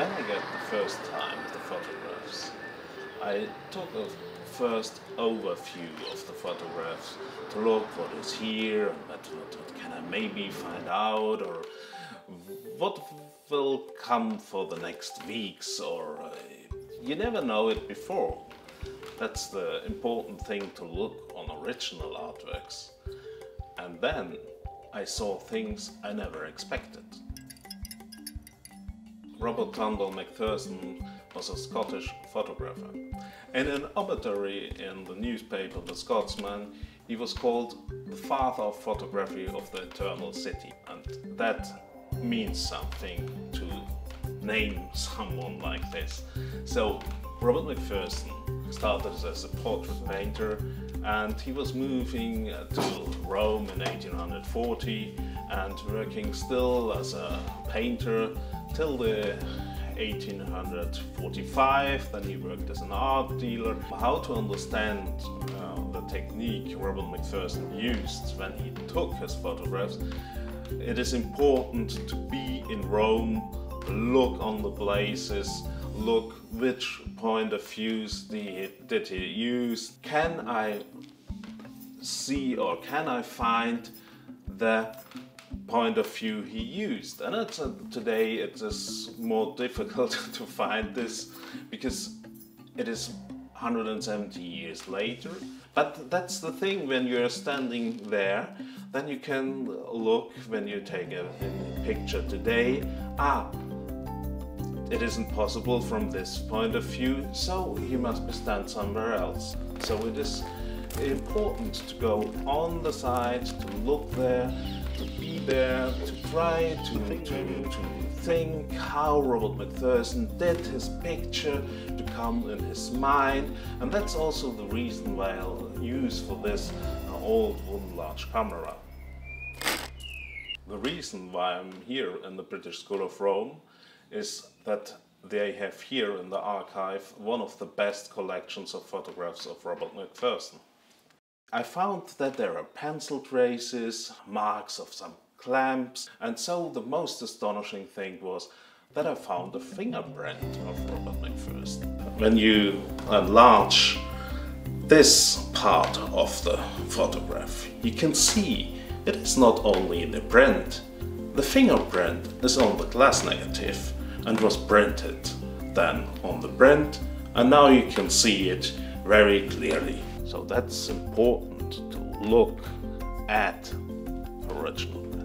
When I got the first time the photographs, I took a first overview of the photographs to look what is here and what can I maybe find out, or what will come for the next weeks, or you never know it before. That's the important thing, to look on original artworks. And then I saw things I never expected. Robert Mcpherson was a Scottish photographer. In an obituary in the newspaper The Scotsman, he was called the father of photography of the eternal city. And that means something, to name someone like this. So Robert Mcpherson started as a portrait painter, and he was moving to Rome in 1840 and working still as a painter till the 1845. Then he worked as an art dealer. How to understand the technique Robert Mcpherson used when he took his photographs? It is important to be in Rome, look on the places, look which point of views did he use. Can I see, or can I find the point of view he used? And today it is more difficult to find this, because it is 170 years later. But that's the thing, when you're standing there, then you can look, when you take a picture today, it isn't possible from this point of view, so he must be stand somewhere else. So it is important to go on the side, to look there, to be there, to try to think how Robert Mcpherson did his picture, to come in his mind. And that's also the reason why I'll use for this old wooden large camera. The reason why I'm here in the British School of Rome is that they have here in the archive one of the best collections of photographs of Robert Mcpherson. I found that there are pencil traces, marks of some clamps, and so the most astonishing thing was that I found a fingerprint of Robert Mcpherson. When you enlarge this part of the photograph, you can see it is not only in the print. The fingerprint is on the glass negative and was printed then on the print, and now you can see it very clearly. So that's important, to look at original.